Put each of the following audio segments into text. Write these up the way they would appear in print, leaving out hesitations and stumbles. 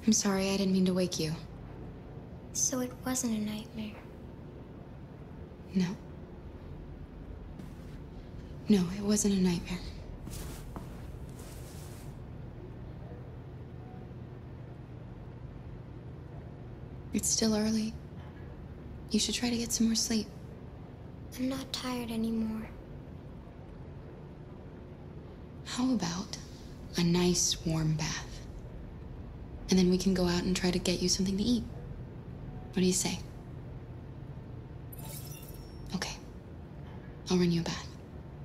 I'm sorry, I didn't mean to wake you. So it wasn't a nightmare. No. No, it wasn't a nightmare. It's still early. You should try to get some more sleep. I'm not tired anymore. How about a nice warm bath? And then we can go out and try to get you something to eat. What do you say? Okay. I'll run you a bath.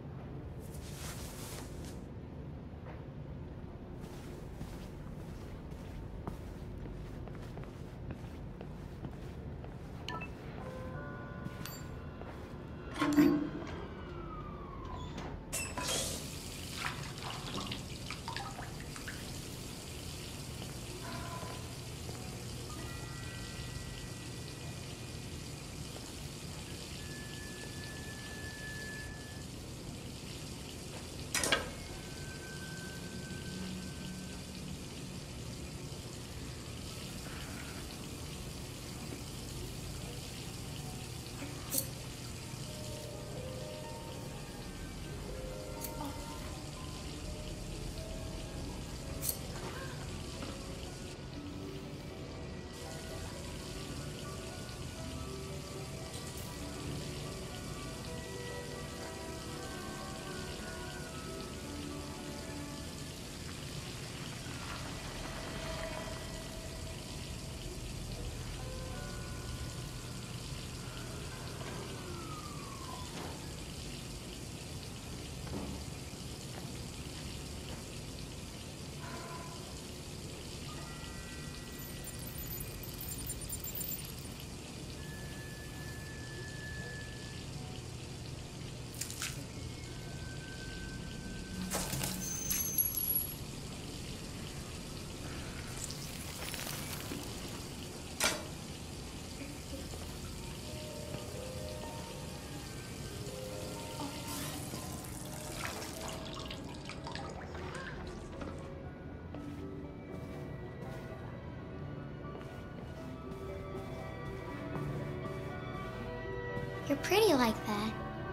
You're pretty like that.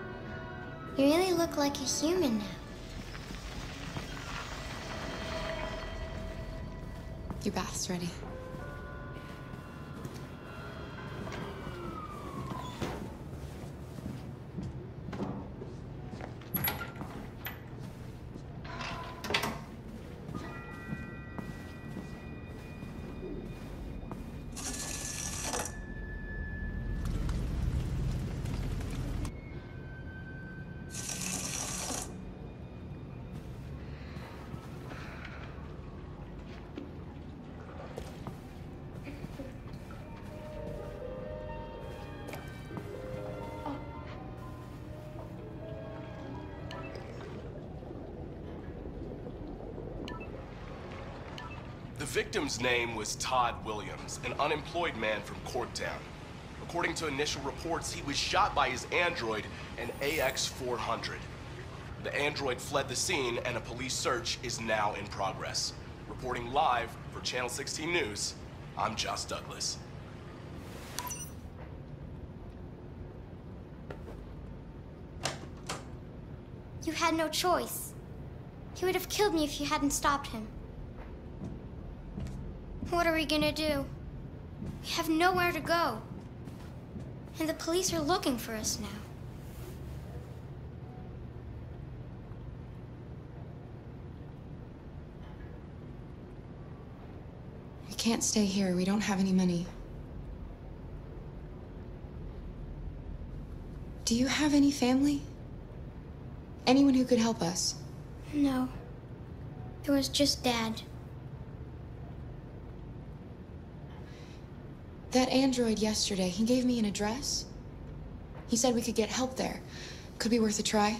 You really look like a human now. Your bath's ready. The victim's name was Todd Williams, an unemployed man from Corktown. According to initial reports, he was shot by his android, an AX-400. The android fled the scene, and a police search is now in progress. Reporting live for Channel 16 News, I'm Josh Douglas. You had no choice. He would have killed me if you hadn't stopped him. What are we gonna do? We have nowhere to go. And the police are looking for us now. We can't stay here. We don't have any money. Do you have any family? Anyone who could help us? No. It was just Dad. That android yesterday, he gave me an address. He said we could get help there. Could be worth a try.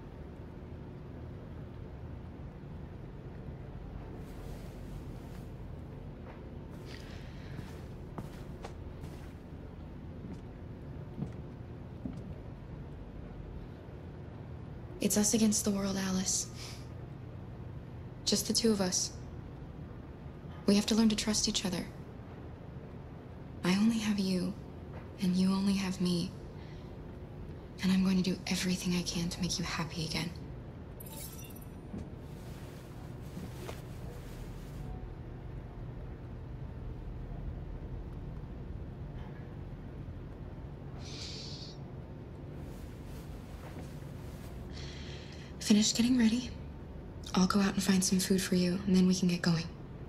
It's us against the world, Alice. Just the two of us. We have to learn to trust each other. I only have you, and you only have me. And I'm going to do everything I can to make you happy again. Finish getting ready. I'll go out and find some food for you, and then we can get going.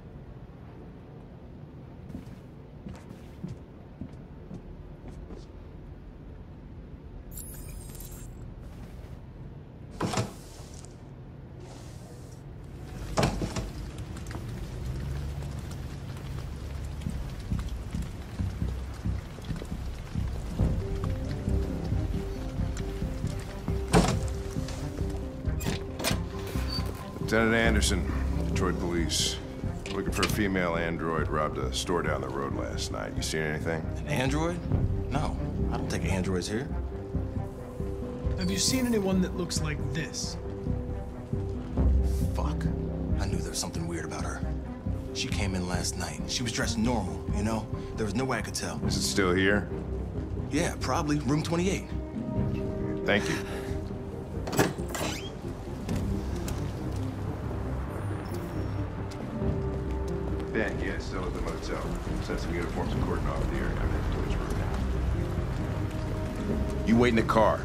Lieutenant Anderson, Detroit Police. Looking for a female android robbed a store down the road last night. You seen anything? An android? No, I don't think androids here. Have you seen anyone that looks like this? Fuck. I knew there was something weird about her. She came in last night. She was dressed normal, you know? There was no way I could tell. Is it still here? Yeah, probably. Room 28. Thank you. Ben, yeah, still at the motel. Sent some uniforms and cordon off the area. I'm headed to his room now. You wait in the car.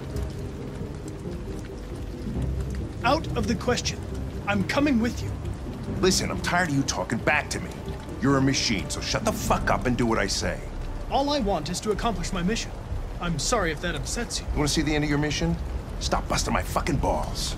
Out of the question. I'm coming with you. Listen, I'm tired of you talking back to me. You're a machine, so shut the fuck up and do what I say. All I want is to accomplish my mission. I'm sorry if that upsets you. You want to see the end of your mission? Stop busting my fucking balls.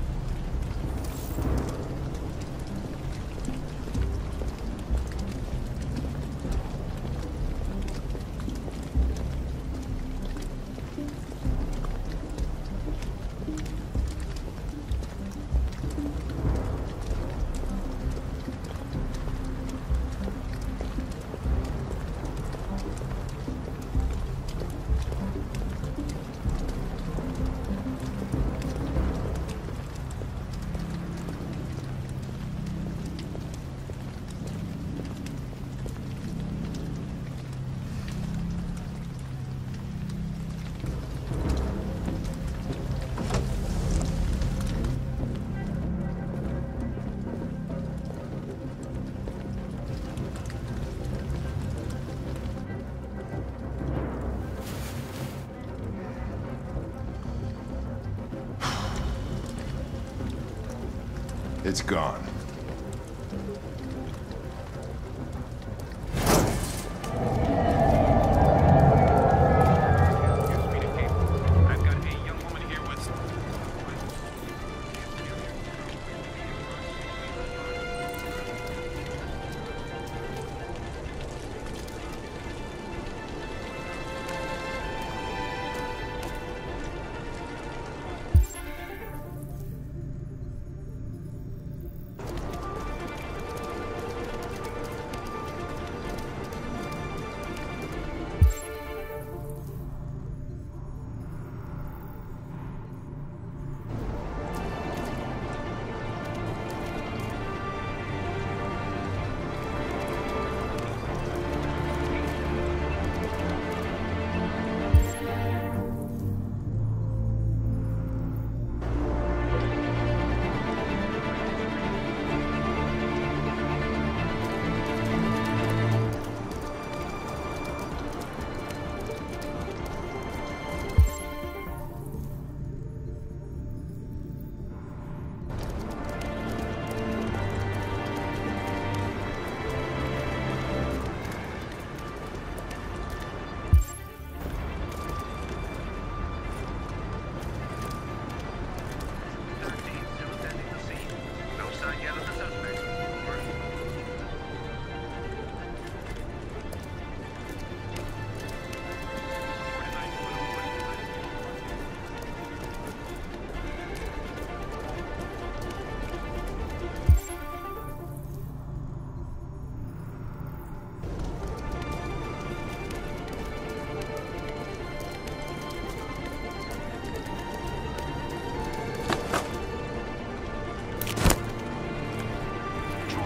It's gone.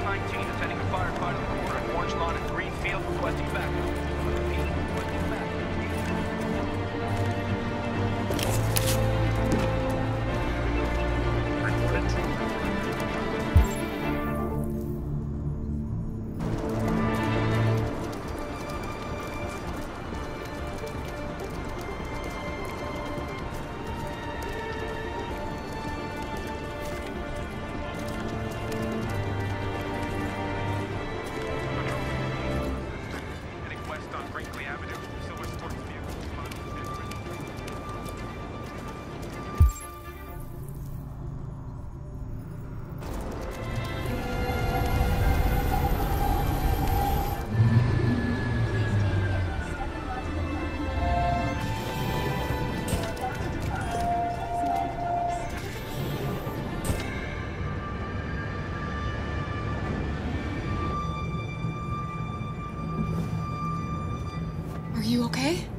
19 attending a firefight on the corner of Orange Lawn and Greenfield, requesting backup. Requesting backup. Are you okay?